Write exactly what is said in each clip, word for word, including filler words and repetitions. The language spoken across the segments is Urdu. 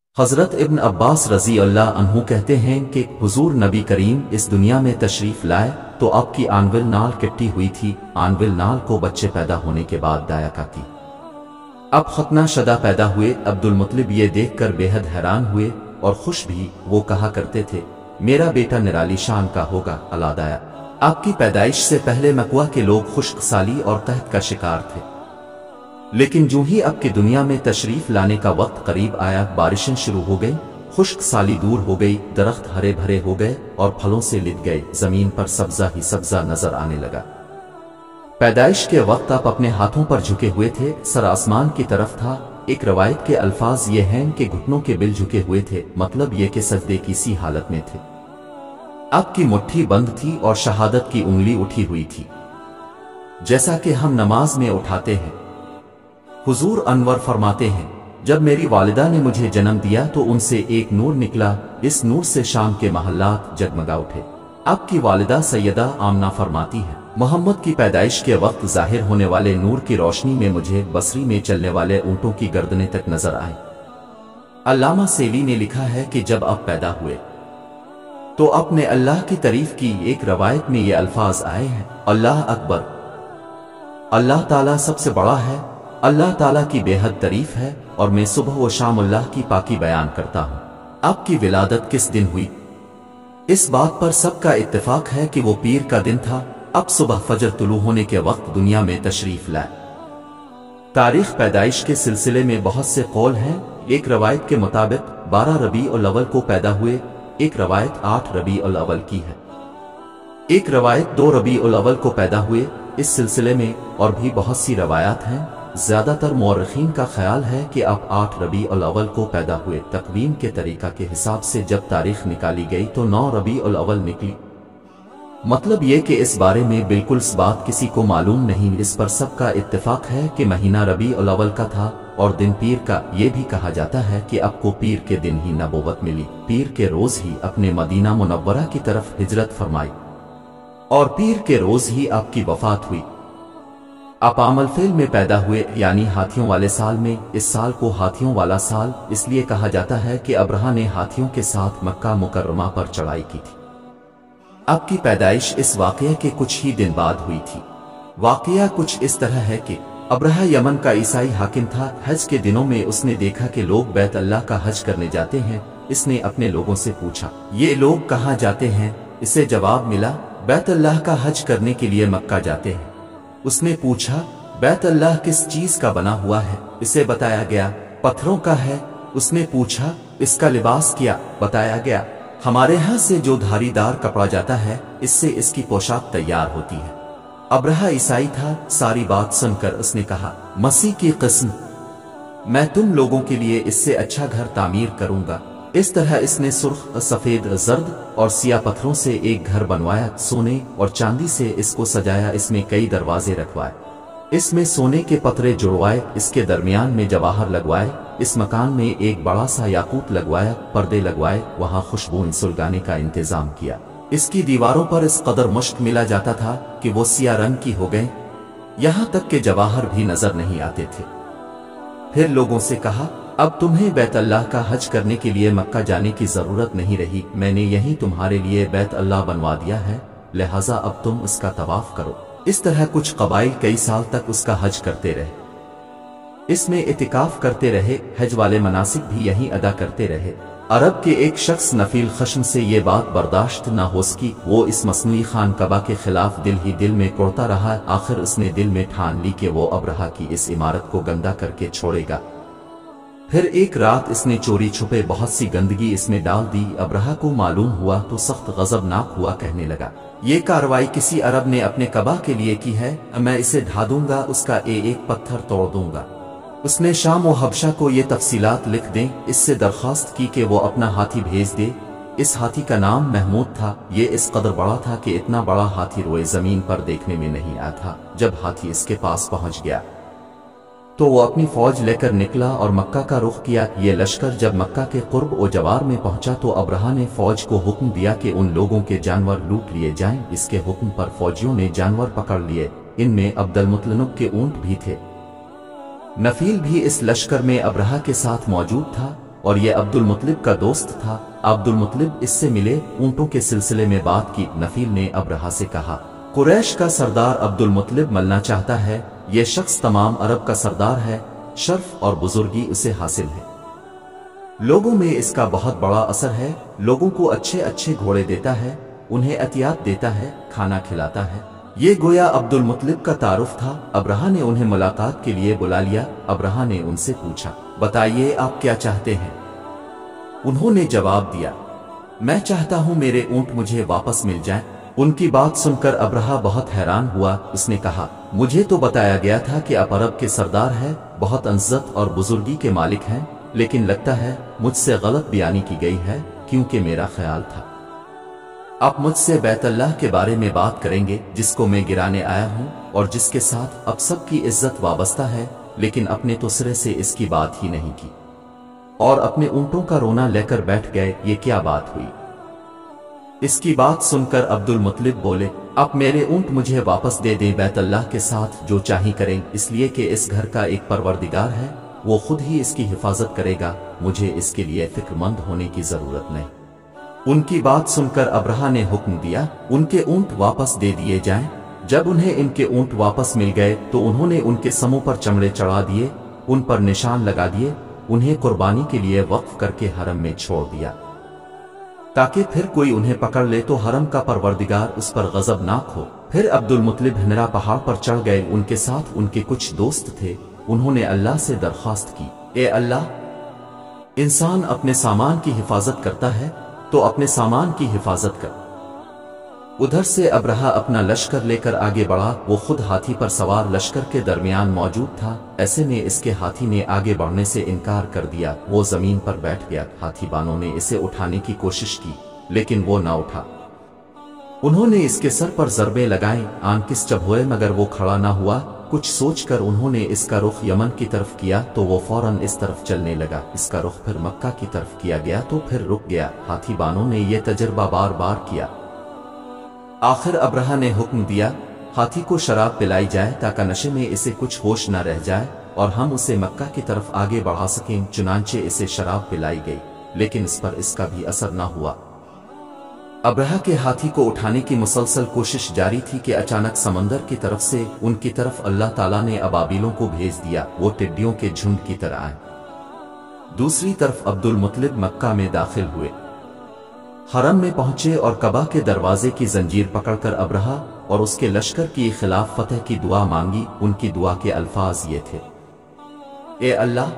حضرت ابن عباس رضی اللہ عنہ کہتے ہیں کہ حضور نبی کریم اس دنیا میں تشریف لائے تو آپ کی آنول نال کٹی ہوئی تھی۔ آنول نال کو بچے پیدا ہونے کے بعد دایا کا کی۔ اب ختنہ شدہ پیدا ہوئے۔ عبد المطلب یہ دیکھ کر بے حد حیران ہوئے اور خوش بھی۔ وہ کہا کرتے تھے میرا بیٹا نرالی شان کا ہوگا۔ اللہ دایا آپ کی پیدائش سے پہلے مکہ کے لوگ خشک سالی اور قحط کا شکار تھے، لیکن جو ہی اب کی دنیا میں تشریف لانے کا وقت قریب آیا بارشیں شروع ہو گئی، خشک سالی دور ہو گئی، درخت ہرے بھرے ہو گئے اور پھلوں سے لد گئے، زمین پر سبزہ ہی سبزہ نظر آنے لگا۔ پیدائش کے وقت آپ اپنے ہاتھوں پر جھکے ہوئے تھے، سر آسمان کی طرف تھا۔ ایک روایت کے الفاظ یہ ہیں کہ گھٹنوں کے بل جھکے ہوئے تھے، مطلب یہ کہ سجدے کی سی حالت میں تھے۔ آپ کی مٹھی بند تھی اور شہادت کی انگلی اٹھی ہوئی تھی، جیسا کہ ہم نماز میں اٹھاتے ہیں۔ حضور انور فرماتے ہیں جب میری والدہ نے مجھے جنم دیا تو ان سے ایک نور نکلا، اس نور سے شام کے محلات جگمگا اٹھے۔ آپ کی والدہ سیدہ آمنہ فرماتی ہیں محمد کی پیدائش کے وقت ظاہر ہونے والے نور کی روشنی میں مجھے بصری میں چلنے والے اونٹوں کی گردنیں تک نظر آئیں۔ علامہ سیلی نے لکھا ہے کہ جب آپ پیدا ہوئے تو آپ نے اللہ کی تعریف کی۔ ایک روایت میں یہ الفاظ آئے ہیں اللہ اکبر، اللہ تعالیٰ سب سے بڑا ہے، اللہ تعالیٰ کی بے حد تعریف ہے اور میں صبح و شام اللہ کی پاکی بیان کرتا ہوں۔ آپ کی ولادت کس دن ہوئی؟ اس بات پر سب کا اتفاق ہے کہ وہ پیر کا دن تھا۔ اب صبح فجر طلوع ہونے کے وقت دنیا میں تشریف لائے۔ تاریخ پیدائش کے سلسلے میں بہت سے قول ہیں۔ ایک روایت کے مطابق بارہ ربیع الاول کو پیدا ہوئے، ایک روایت آٹھ ربیع الاول کی ہے، ایک روایت دو ربیع الاول کو پیدا ہوئے۔ اس سلسلے میں اور بھی بہت سی روایات ہیں۔ زیادہ تر مورخین کا خیال ہے کہ آپ آٹھ ربیع الاول کو پیدا ہوئے۔ تقویم کے طریقہ کے حساب سے جب تاریخ نکالی گئی تو نو ربیع الاول نکلی۔ مطلب یہ کہ اس بارے میں بالکل اس بات کسی کو معلوم نہیں۔ اس پر سب کا اتفاق ہے کہ مہینہ ربیع الاول کا تھا اور دن پیر کا۔ یہ بھی کہا جاتا ہے کہ آپ کو پیر کے دن ہی نبوت ملی، پیر کے روز ہی اپنے مدینہ منورہ کی طرف ہجرت فرمائی اور پیر کے روز ہی آپ کی وفات ہوئی۔ آپ عام الفیل میں پیدا ہوئے یعنی ہاتھیوں والے سال میں۔ اس سال کو ہاتھیوں والا سال اس لیے کہا جاتا ہے کہ ابرہہ نے ہاتھیوں کے ساتھ مکہ مکرمہ پر چڑھائی کی تھی۔ آپ کی پیدائش اس واقعے کے کچھ ہی دن بعد ہوئی تھی۔ واقعہ کچھ اس طرح ہے کہ ابرہہ یمن کا عیسائی حاکم تھا۔ حج کے دنوں میں اس نے دیکھا کہ لوگ بیت اللہ کا حج کرنے جاتے ہیں۔ اس نے اپنے لوگوں سے پوچھا یہ لوگ کہاں جاتے ہیں؟ اسے جواب ملا بیت اللہ کا حج کرنے کے لیے مکہ جاتے ہیں۔ اس نے پوچھا بیت اللہ کس چیز کا بنا ہوا ہے؟ اسے بتایا گیا پتھروں کا ہے۔ اس نے پوچھا اس کا لباس کیا؟ بتایا گیا ہمارے ہاں سے جو دھاری دار کپڑا جاتا ہے اس سے اس کی پوشاک تیار ہوتی ہے۔ ابرہہ عیسائی تھا۔ ساری بات سن کر اس نے کہا مسیح کی قسم، میں تم لوگوں کے لیے اس سے اچھا گھر تعمیر کروں گا۔ اس طرح اس نے سرخ، سفید، زرد اور سیاہ پتھروں سے ایک گھر بنوایا، سونے اور چاندی سے اس کو سجایا، اس میں کئی دروازے رکھوائے، اس میں سونے کے پترے جڑوائے، اس کے درمیان میں جواہر لگوائے، اس مکان میں ایک بڑا سا یاقوت لگوایا، پردے لگوائے، وہاں خوشبو سلگانے کا انتظام کیا۔ اس کی دیواروں پر اس قدر مشک ملا جاتا تھا کہ وہ سیاہ رنگ کی ہو گئیں، یہاں تک کہ جواہر بھی نظر نہیں آتے تھے۔ پھر لوگوں سے کہا اب تمہیں بیت اللہ کا حج کرنے کے لیے مکہ جانے کی ضرورت نہیں رہی، میں نے یہیں تمہارے لیے بیت اللہ بنوا دیا ہے، لہٰذا اب تم اس کا طواف کرو۔ اس طرح کچھ قبائل کئی سال تک اس کا حج کرتے رہے، اس میں اعتکاف کرتے رہے، حج والے مناسک بھی یہیں ادا کرتے رہے۔ عرب کے ایک شخص نفیل خشم سے یہ بات برداشت نہ ہو سکی، وہ اس مصنوعی خان کعبہ کے خلاف دل ہی دل میں کوڑتا رہا۔ آخر اس نے دل میں ٹھان لی کہ وہ ابرہہ کی اس عمارت کو گندا کر کے چھوڑے گا۔ پھر ایک رات اس نے چوری چھپے بہت سی گندگی اس میں ڈال دی۔ ابرہہ کو معلوم ہوا تو سخت غضبناک ہوا، کہنے لگا یہ کارروائی کسی عرب نے اپنے کعبہ کے لیے کی ہے، میں اسے ڈھا دوں گا، اس کا ایک ایک پتھر توڑ دوں گا۔ اس نے شام و حبشہ کو یہ تفصیلات لکھ دیں، اس سے درخواست کی کہ وہ اپنا ہاتھی بھیج دے۔ اس ہاتھی کا نام محمود تھا۔ یہ اس قدر بڑا تھا کہ اتنا بڑا ہاتھی روئے زمین پر دیکھنے میں نہیں آیا تھا۔ جب ہاتھی اس کے پاس پہنچ گیا تو وہ اپنی فوج لے کر نکلا اور مکہ کا رخ کیا۔ یہ لشکر جب مکہ کے قرب و جوار میں پہنچا تو ابرہہ نے فوج کو حکم دیا کہ ان لوگوں کے جانور لوٹ لیے جائیں۔ اس کے حکم پر فوجیوں نے جانور پکڑ لیے، ان میں عبد المطلب کے اونٹ بھی تھے۔ نفیل بھی اس لشکر میں ابرہہ کے ساتھ موجود تھا۔ اور یہ عبد المطلب کا دوست تھا۔ عبد المطلب اس سے ملے، اونٹوں کے سلسلے میں بات کی۔ نفیل نے ابرہہ سے کہا، قریش کا سردار عبد المطلب ملنا چاہتا ہے، یہ شخص تمام عرب کا سردار ہے، شرف اور بزرگی اسے حاصل ہے، لوگوں میں اس کا بہت بڑا اثر ہے، لوگوں کو اچھے اچھے گھوڑے دیتا ہے، انہیں عطیات دیتا ہے، کھانا کھلاتا ہے۔ یہ گویا عبد المطلب کا تعارف تھا۔ ابرہہ نے انہیں ملاقات کے لیے بلا لیا۔ ابرہہ نے ان سے پوچھا، بتائیے آپ کیا چاہتے ہیں؟ انہوں نے جواب دیا، میں چاہتا ہوں میرے اونٹ مجھے واپس مل جائیں۔ ان کی بات سن کر ابرہہ بہت حیران ہوا۔ اس نے کہا، مجھے تو بتایا گیا تھا کہ آپ عرب کے سردار ہیں، بہت عزت اور بزرگی کے مالک ہیں، لیکن لگتا ہے مجھ سے غلط بیانی کی گئی ہے، کیونکہ میرا خیال تھا آپ مجھ سے بیت اللہ کے بارے میں بات کریں گے، جس کو میں گرانے آیا ہوں اور جس کے ساتھ اب سب کی عزت وابستہ ہے، لیکن اپنے تو سرے سے اس کی بات ہی نہیں کی اور اپنے اونٹوں کا رونا لے کر بیٹھ گئے۔ یہ کیا بات ہوئی؟ اس کی بات سن کر عبد المطلب بولے، اب میرے اونٹ مجھے واپس دے دیں، بیت اللہ کے ساتھ جو چاہی کریں، اس لیے کہ اس گھر کا ایک پروردگار ہے، وہ خود ہی اس کی حفاظت کرے گا، مجھے اس کے لیے فکر مند ہونے کی ضرورت نہیں۔ ان کی بات سن کر ابرہہ نے حکم دیا، ان کے اونٹ واپس دے دیے جائیں۔ جب انہیں ان کے اونٹ واپس مل گئے تو انہوں نے ان کے سموں پر چمڑے چڑھا دیے، ان پر نشان لگا دیے، انہیں قربانی کے لیے وقف کر کے حرم میں چھوڑ دیا تاکہ پھر کوئی انہیں پکڑ لے تو حرم کا پروردگار اس پر غضبناک ہو۔ پھر عبد المطلب ہنرا پہاڑ پر چڑھ گئے، ان کے ساتھ ان کے کچھ دوست تھے۔ انہوں نے اللہ سے درخواست کی، اے اللہ، انسان اپنے سامان کی حفاظت کرتا ہے تو اپنے سامان کی حفاظت کر۔ ادھر سے ابرہہ اپنا لشکر لے کر آگے بڑھا، وہ خود ہاتھی پر سوار لشکر کے درمیان موجود تھا۔ ایسے میں اس کے ہاتھی نے آگے بڑھنے سے انکار کر دیا، وہ زمین پر بیٹھ گیا۔ ہاتھی بانوں نے اسے اٹھانے کی کوشش کی لیکن وہ نہ اٹھا۔ انہوں نے اس کے سر پر ضربیں لگائیں، آن کس چب ہوئے مگر وہ کھڑا نہ ہوا۔ کچھ سوچ کر انہوں نے اس کا رخ یمن کی طرف کیا تو وہ فوراً اس طرف چلنے لگا۔ اس کا رخ پھر مکہ کی طرف کیا گیا تو پھر رک گیا۔ ہاتھی بانوں نے یہ تجربہ بار بار کیا۔ آخر ابرہہ نے حکم دیا، ہاتھی کو شراب پلائی جائے تاکہ نشے میں اسے کچھ ہوش نہ رہ جائے اور ہم اسے مکہ کی طرف آگے بڑھا سکیں۔ چنانچہ اسے شراب پلائی گئی لیکن اس پر اس کا بھی اثر نہ ہوا۔ ابرہہ کے ہاتھی کو اٹھانے کی مسلسل کوشش جاری تھی کہ اچانک سمندر کی طرف سے ان کی طرف اللہ تعالیٰ نے ابابیلوں کو بھیج دیا، وہ ٹڈیوں کے جھنڈ کی طرح آئے۔ دوسری طرف عبد المطلب مکہ میں داخل ہوئے، حرم میں پہنچے اور کعبہ کے دروازے کی زنجیر پکڑ کر ابرہہ اور اس کے لشکر کی خلاف فتح کی دعا مانگی۔ ان کی دعا کے الفاظ یہ تھے، اے اللہ،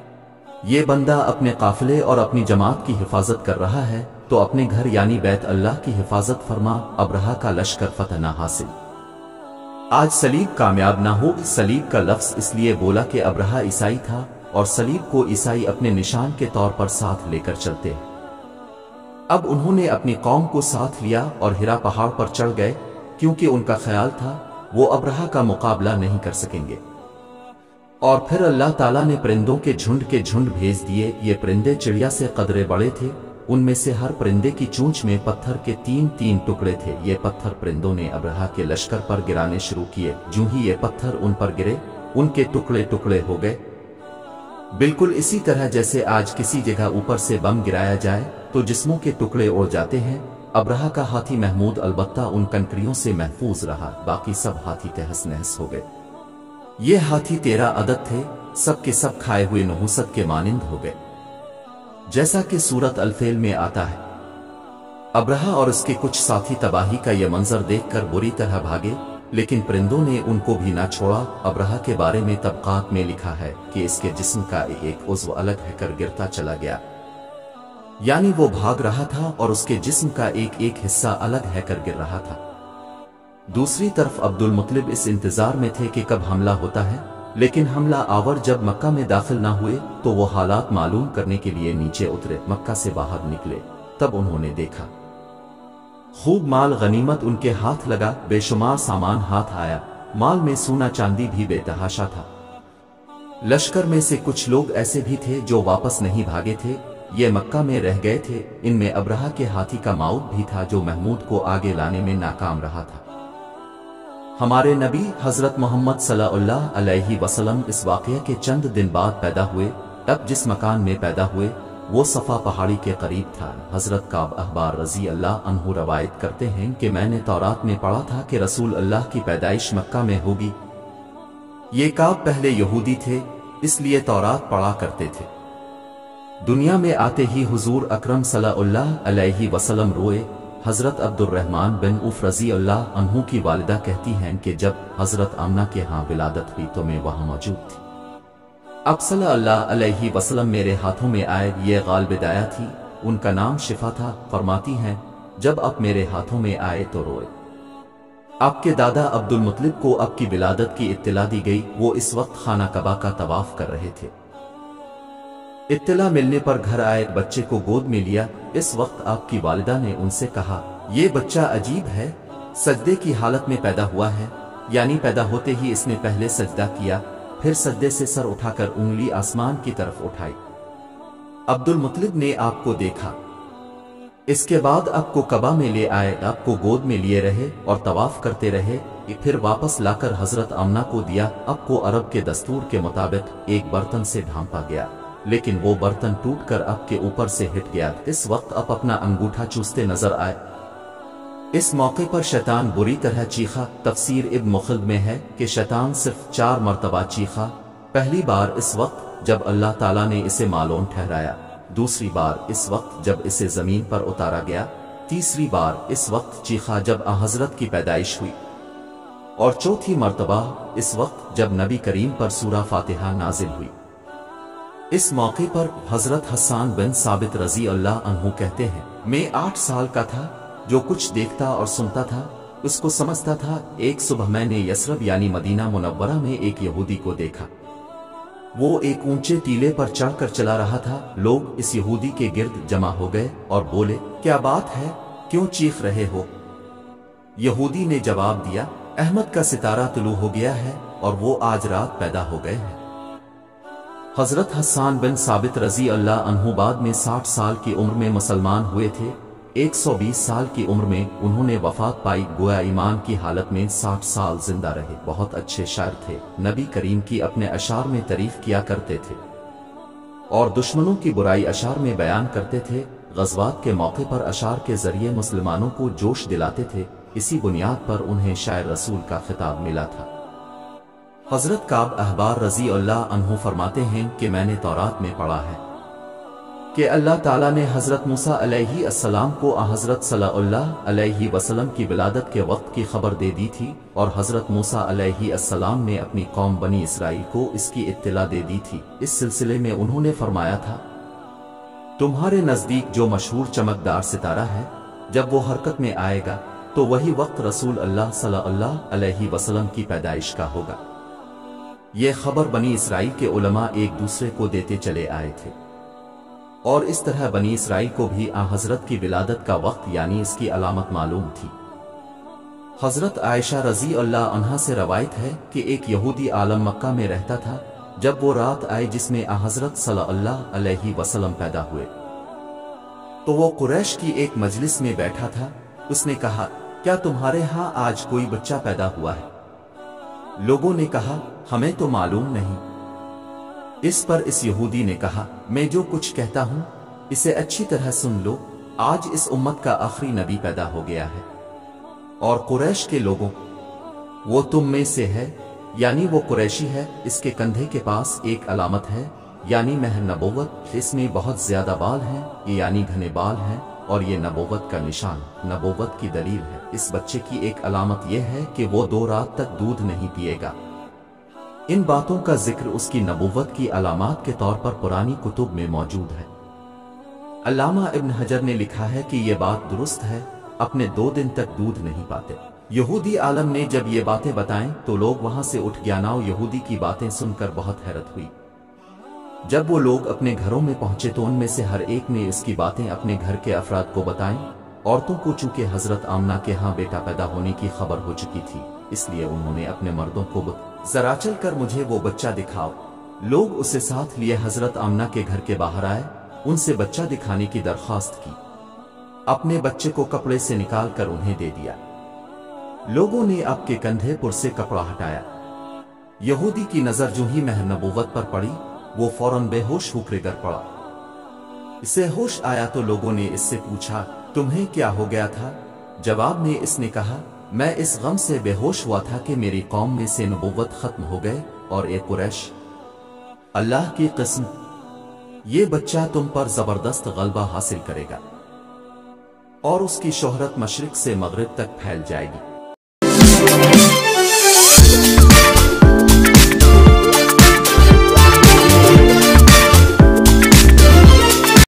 یہ بندہ اپنے قافلے اور اپنی جماعت کی حفاظت کر رہا ہے تو اپنے گھر یعنی بیت اللہ کی حفاظت فرما، ابرہہ کا لشکر فتح نہ حاصل، آج صلیب کامیاب نہ ہو۔ صلیب کا لفظ اس لیے بولا کہ ابرہہ عیسائی تھا اور صلیب کو عیسائی اپنے نشان کے طور پر ساتھ لے کر چلتے ہیں۔ اب انہوں نے اپنی قوم کو ساتھ لیا اور ہرا پہاڑ پر چڑھ گئے، کیونکہ ان کا خیال تھا وہ ابرہہ کا مقابلہ نہیں کر سکیں گے۔ اور پھر اللہ تعالیٰ نے پرندوں کے جھنڈ کے جھنڈ بھیج دیے۔ یہ پرندے چڑیا سے قدرے بڑے تھے، ان میں سے ہر پرندے کی چونچ میں پتھر کے تین تین ٹکڑے تھے۔ یہ پتھر پرندوں نے ابرہہ کے لشکر پر گرانے شروع کیے۔ جوں ہی یہ پتھر ان پر گرے، ان کے ٹکڑے ٹکڑے ہو گئے، بالکل اسی طرح جیسے آج کسی جگہ اوپر سے بم گرایا جائے تو جسموں کے ٹکڑے اڑ جاتے ہیں۔ ابرہہ کا ہاتھی محمود البتہ ان کنکریوں سے محفوظ رہا، باقی سب ہاتھی تہس نہس ہو گئے۔ یہ ہاتھی تیرہ عدد تھے، سب کے سب کھائے ہوئے نحوست کے مانند ہو گئے، جیسا کہ سورت الفیل میں آتا ہے۔ ابرہہ اور اس کے کچھ ساتھی تباہی کا یہ منظر دیکھ کر بری طرح بھاگے، لیکن پرندوں نے ان کو بھی نہ چھوڑا۔ ابرہہ کے بارے میں طبقات میں لکھا ہے کہ اس کے جسم کا ایک عضو الگ ہے کر گرتا چلا گیا، یعنی وہ بھاگ رہا تھا اور اس کے جسم کا ایک ایک حصہ الگ ہے کر گر رہا تھا۔ دوسری طرف عبد المطلب اس انتظار میں تھے کہ کب حملہ ہوتا ہے، لیکن حملہ آور جب مکہ میں داخل نہ ہوئے تو وہ حالات معلوم کرنے کے لیے نیچے اترے۔ مکہ سے باہر نکلے تب انہوں نے دیکھا خوب مال غنیمت ان کے ہاتھ لگا، بے شمار سامان ہاتھ آیا، مال میں سونا چاندی بھی بے تحاشا تھا۔ لشکر میں سے کچھ لوگ ایسے بھی تھے جو واپس نہیں بھاگے تھے، یہ مکہ میں رہ گئے تھے۔ ان میں ابرہہ کے ہاتھی کا ماؤد بھی تھا جو محمود کو آگے لانے میں ناکام رہا تھا۔ ہمارے نبی حضرت محمد صلی اللہ علیہ وسلم اس واقعے کے چند دن بعد پیدا ہوئے۔ اب جس مکان میں پیدا ہوئے वो सफ़ा पहाड़ी के करीब था। हज़रत काब अहबार रज़ी अल्लाह अन्हु रवायत करते हैं कि मैंने तौरात में पढ़ा था कि रसूल अल्लाह की पैदाइश मक्का में होगी। ये काब पहले यहूदी थे, इसलिए तौरात पढ़ा करते थे। दुनिया में आते ही हुजूर अकरम सल्लल्लाहु अलैहि वसल्लम रोए। हज़रत अब्दुर्रहमान बिन उफ रज़ी अल्लाह अन्हु की वालिदा कहती हैं कि जब हज़रत आमना के यहाँ विलादत हुई तो मैं वहाँ मौजूद थी। अब सल्लल्लाहु अलैहि वसल्लम मेरे हाथों में आए, ये गालिब दाया थी, उनका नाम शिफा था। फरमाती हैं जब आप मेरे हाथों में आए तो रोए। आपके दादा अब्दुल मुत्तलिब को आपकी विलादत की इत्तला दी गई। वो इस वक्त खाना कबा का तवाफ कर रहे थे। इत्तला मिलने पर घर आए, बच्चे को गोद में लिया। इस वक्त आपकी वालिदा ने उनसे कहा, ये बच्चा अजीब है, सजदे की हालत में पैदा हुआ है, यानी पैदा होते ही इसने पहले सजदा किया, फिर सजदे से सर उठाकर उंगली आसमान की तरफ उठाई। अब्दुल मुत्तलिब ने आपको देखा, इसके बाद आपको कबा में ले आए, आपको गोद में लिए रहे और तवाफ करते रहे, फिर वापस लाकर हजरत आमना को दिया। आपको अरब के दस्तूर के मुताबिक एक बर्तन से ढांपा गया, लेकिन वो बर्तन टूटकर आपके ऊपर से हिट गया। इस वक्त आप अपना अंगूठा चूसते नजर आए। इस मौके पर शैतान बुरी तरह चीखा। तफसीर इब्न मुखल्द में है कि शैतान सिर्फ चार मरतबा चीखा। पहली बार इस वक्त जब अल्लाह ताला ने इसे मालूम ठहराया, दूसरी बार इस वक्त जब इसे जमीन पर उतारा गया, तीसरी बार इस वक्त चीखा जब आ हजरत की पैदाइश हुई, और चौथी मरतबा इस वक्त जब नबी करीम पर सूरा फातिहा नाजिल हुई। इस मौके पर हजरत हस्सान बिन साबित रजी अल्लाह अन्हु कहते हैं, मैं आठ साल का था, जो कुछ देखता और सुनता था उसको समझता था। एक सुबह मैंने यसरब यानी मदीना मुनव्वरा में एक यहूदी को देखा। वो एक ऊंचे टीले पर चढ़कर चला रहा था। लोग इस यहूदी के गिर्द जमा हो गए और बोले, क्या बात है, क्यों चीख रहे हो? यहूदी ने जवाब दिया, अहमद का सितारा तुलू हो गया है और वो आज रात पैदा हो गए हैं। हजरत हस्सान बिन साबित रजी अल्लाह अन्हु बाद में साठ साल की उम्र में मुसलमान हुए थे। एक सौ बीस साल की उम्र में उन्होंने वफात पाई। गोया ईमान की हालत में साठ साल जिंदा रहे। बहुत अच्छे शायर थे। नबी करीम की अपने अशार में तारीफ किया करते थे और दुश्मनों की बुराई अशार में बयान करते थे। गज़वात के मौके पर अशार के जरिए मुसलमानों को जोश दिलाते थे। इसी बुनियाद पर उन्हें शायर रसूल का खिताब मिला था। हजरत काब अहबार रजी अल्लाह अन्हु फरमाते हैं कि मैंने तौरात में पढ़ा है कि अल्लाह ताला ने हजरत मूसा अलैहि अस्सलाम को हजरत सल्लल्लाहु अलैहि वसल्लम की विलादत के वक्त की खबर दे दी थी, और हजरत मूसा अलैहि अस्सलाम ने अपनी कौम बनी इसराइल को इसकी इत्तला दे दी थी। इस सिलसिले में उन्होंने फरमाया था, तुम्हारे नजदीक जो मशहूर चमकदार सितारा है, जब वो हरकत में आएगा तो वही वक्त रसूल अल्लाह सल्लल्लाहु अलैहि वसल्लम की पैदाइश का होगा। ये खबर बनी इसराइल के उलमा एक दूसरे को देते चले आए थे, और इस तरह बनी इसराइल को भी आ हजरत की विलादत का वक्त यानी इसकी अलामत मालूम थी। हजरत आयशा रजी अल्लाह अन्हा से रवायत है कि एक यहूदी आलम मक्का में रहता था। जब वो रात आई जिसमें आ हजरत सल्लल्लाहु अलैहि वसल्लम पैदा हुए, तो वो कुरैश की एक मजलिस में बैठा था। उसने कहा, क्या तुम्हारे यहाँ आज कोई बच्चा पैदा हुआ है? लोगों ने कहा, हमें तो मालूम नहीं। इस पर इस यहूदी ने कहा, मैं जो कुछ कहता हूं इसे अच्छी तरह सुन लो। आज इस उम्मत का आखिरी नबी पैदा हो गया है, और कुरैश के लोगों, वो तुम में से है, यानी वो कुरैशी है। इसके कंधे के पास एक अलामत है, यानी महर नबुव्वत। इसमें बहुत ज्यादा बाल हैं, ये यानी घने बाल हैं, और ये नबुव्वत का निशान, नबुव्वत की दलील है। इस बच्चे की एक अलामत यह है कि वो दो रात तक दूध नहीं पिएगा। इन बातों का जिक्र उसकी नबुव्वत की अलामात के तौर पर पुरानी कुतुब में मौजूद है। अल्लामा इब्न हजर ने लिखा है कि यह बात दुरुस्त है, अपने दो दिन तक दूध नहीं पाते। यहूदी आलम ने जब ये बातें बताएं तो लोग वहां से उठ गया। नाव यहूदी की बातें सुनकर बहुत हैरत हुई। जब वो लोग अपने घरों में पहुंचे तो उनमें से हर एक ने इसकी बातें अपने घर के अफराद को बताएं। औरतों को चूंकि हजरत आमना के यहाँ बेटा पैदा होने की खबर हो चुकी थी, इसलिए उन्होंने अपने मर्दों को, जरा चल कर मुझे वो बच्चा दिखाओ। लोग उसे साथ लिए हजरत आमना के घर के बाहर आए, उनसे बच्चा दिखाने की दरख्वास्त की। अपने बच्चे को कपड़े से निकाल कर उन्हें दे दिया। लोगों ने आपके कंधे पर से कपड़ा हटाया। यहूदी की नजर जो ही महर नबुव्वत पर पड़ी, वो फौरन बेहोश होकर गिर पड़ा। اسے ہوش آیا تو لوگوں نے اس سے پوچھا تمہیں کیا ہو گیا تھا؟ جواب میں اس نے کہا میں اس غم سے بے ہوش ہوا تھا کہ میری قوم میں سے نبوت ختم ہو گئے، اور اے قریش، اللہ کی قسم یہ بچہ تم پر زبردست غلبہ حاصل کرے گا اور اس کی شہرت مشرق سے مغرب تک پھیل جائے گی۔